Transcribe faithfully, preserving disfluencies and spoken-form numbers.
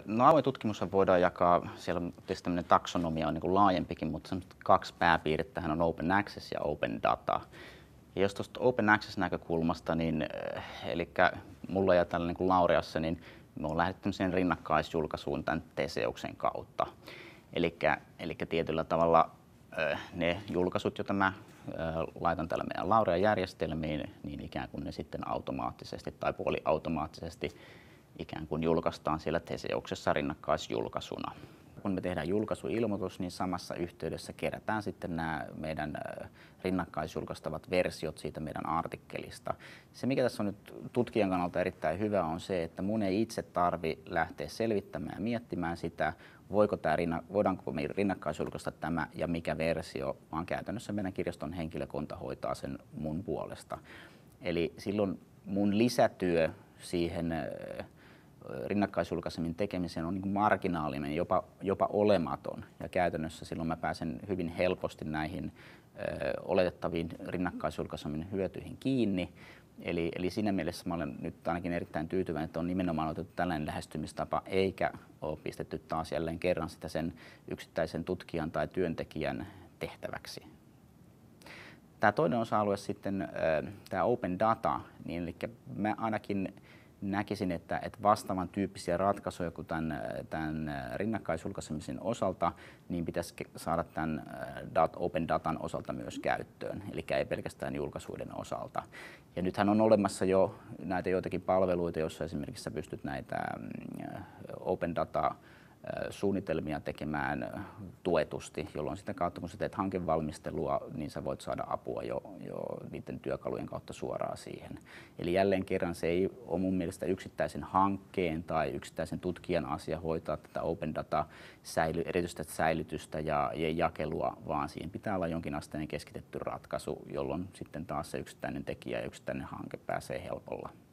No avoin tutkimushan voidaan jakaa, siellä on tietysti tämmöinen taksonomia on niin kuin laajempikin, mutta kaksi pääpiirrettähän on open access ja open data. Ja jos tuosta open access näkökulmasta, niin eli mulla ja tällä niin kuin Laureassa, niin me on lähdetty sen rinnakkaisjulkaisuun tämän Teseuksen kautta. Eli tietyllä tavalla ne julkaisut, joita mä laitan tällä meidän Laurea-järjestelmiin, niin ikään kuin ne sitten automaattisesti tai puoliautomaattisesti ikään kuin julkaistaan siellä Teseuksessa rinnakkaisjulkaisuna. Kun me tehdään julkaisuilmoitus, niin samassa yhteydessä kerätään sitten nämä meidän rinnakkaisjulkaistavat versiot siitä meidän artikkelista. Se, mikä tässä on nyt tutkijan kannalta erittäin hyvä, on se, että mun ei itse tarvi lähteä selvittämään ja miettimään sitä, voiko tämä, voidaanko me rinnakkaisjulkaista tämä ja mikä versio, vaan käytännössä meidän kirjaston henkilökunta hoitaa sen mun puolesta. Eli silloin mun lisätyö siihen rinnakkaisjulkaisemmin tekemiseen on niin kuin marginaalinen, jopa, jopa olematon. Ja käytännössä silloin mä pääsen hyvin helposti näihin ö, oletettaviin rinnakkaisjulkaisemmin hyötyihin kiinni. Eli, eli siinä mielessä mä olen nyt ainakin erittäin tyytyväinen, että on nimenomaan otettu tällainen lähestymistapa, eikä ole pistetty taas jälleen kerran sitä sen yksittäisen tutkijan tai työntekijän tehtäväksi. Tämä toinen osa-alue sitten, tämä open data, niin eli mä ainakin näkisin, että, että vastaavan tyyppisiä ratkaisuja kuin tämän, tämän rinnakkaisjulkaisemisen osalta, niin pitäisi saada tämän dat, open datan osalta myös käyttöön, eli ei pelkästään julkaisuiden osalta. Ja nythän on olemassa jo näitä joitakin palveluita, joissa esimerkiksi sä pystyt näitä open data suunnitelmia tekemään tuetusti, jolloin sitä kautta, kun sä teet hankevalmistelua, niin sä voit saada apua jo, jo niiden työkalujen kautta suoraan siihen. Eli jälleen kerran se ei ole mun mielestä yksittäisen hankkeen tai yksittäisen tutkijan asia hoitaa tätä open data säily, erityistä säilytystä ja, ja jakelua, vaan siihen pitää olla jonkinasteinen keskitetty ratkaisu, jolloin sitten taas se yksittäinen tekijä ja yksittäinen hanke pääsee helpolla